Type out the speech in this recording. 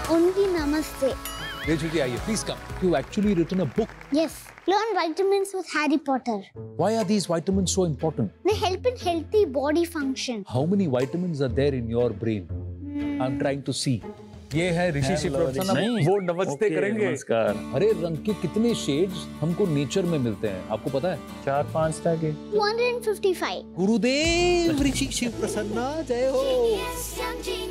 Only namaste. Rachel ji, आइए, please come. You actually written a book. Yes, learn vitamins with Harry Potter. Why are these vitamins so important? They help in healthy body function. How many vitamins are there in your brain? I'm trying to see. ये है ऋषि शिवप्रसन्न, वो नमस्ते करेंगे। नमस्कार। अरे रंग के कितने शेड्स हमको नेचर में मिलते हैं, आपको पता है? 4-5 तरह के। 255. गुरुदेव ऋषि शिवप्रसन्न, जय हो।